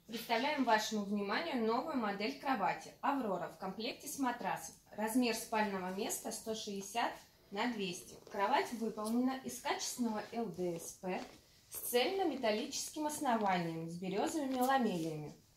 Представляем вашему вниманию новую модель кровати «Аврора» в комплекте с матрасом. Размер спального места 160 на 200. Кровать выполнена из качественного ЛДСП с цельнометаллическим основанием с бирюзовыми ламелями.